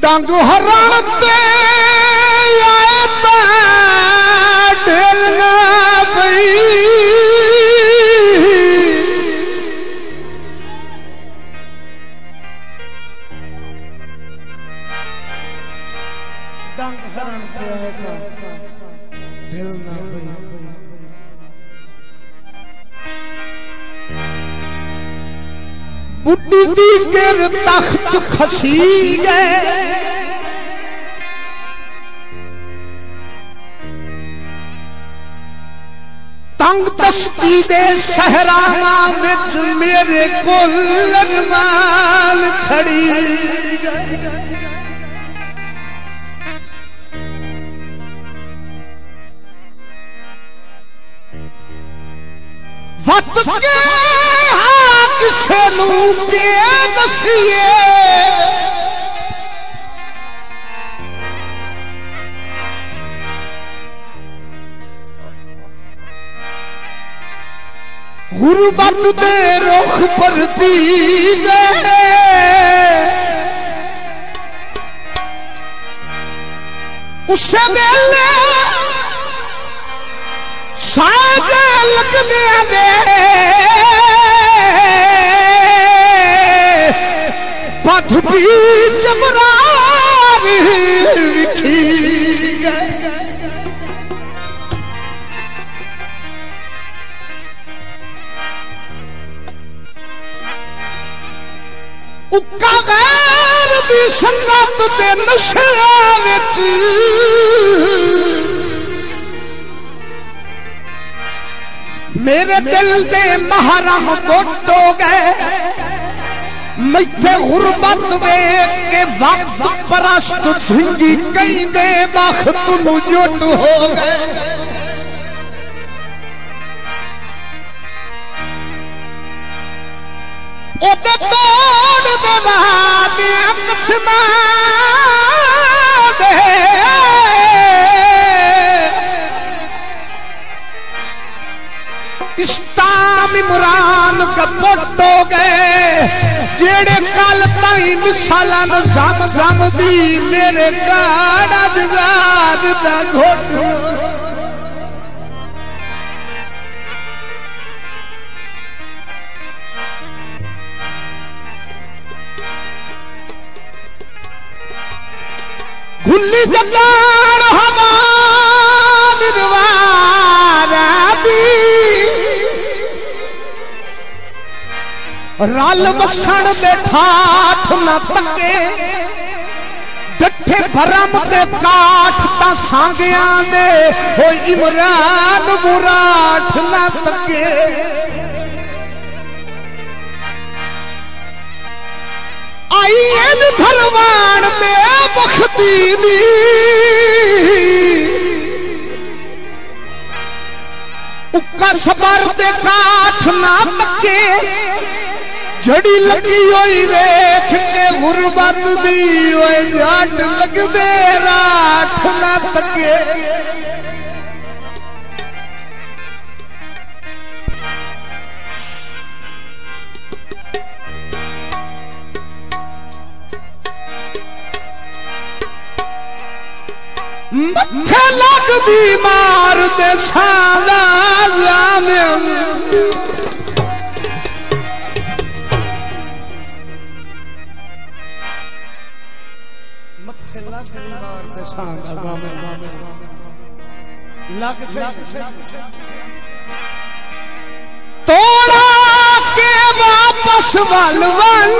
डंग हरण ते आए ढेलना पई डंग हरण ते आए ढेलना पई बुढ़ी दी गिर तख्त खसी गए तंग दस्ती दे सहरावा विच मेरे कोल अरमान खड़ी वत के किसे नू के दसिए गुरबत दे रुख पर दी गए उसे वेले साजे लगदे दे पथ बीच बरारी विखी गए उक्का गैर दी संगत दे नशे विच मेरे दिल दे महरम गुट हो गए मैथे गुरबत वेख के वक्त परस्त झुंझी कई दे बख्त नू जुट हो गए ओदे तोड़ दे वादे किस्मां दे इस्ताम इमरान कपट हो गए जेड़े कल ताई मिसालां जम जम दी मेरे काड़ा जगार दा घोट खुली जलान हवा निर्वारा दी रल बसन दे ठाठ न तके डठे भरम दे काठ ता सांगिया दे ओ इमरान मुराठ न तके आई इन धरवान में बख्ती दी उक्का सबर दे काठ ना तके जड़ी लगी हुई वेख के गुरबत दी ओए जाट लगदे राठ ना तके मथे लग बीमार दे सादा जामिन मथे लग बीमार दे सादा जामिन लग से तोड़ा के वापस वल वल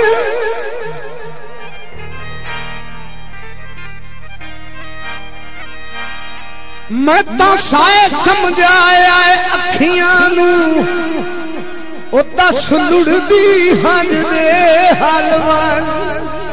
मैं तो शायद समझाया अखियां नू ओ दस लुड़दी हज दे हलवन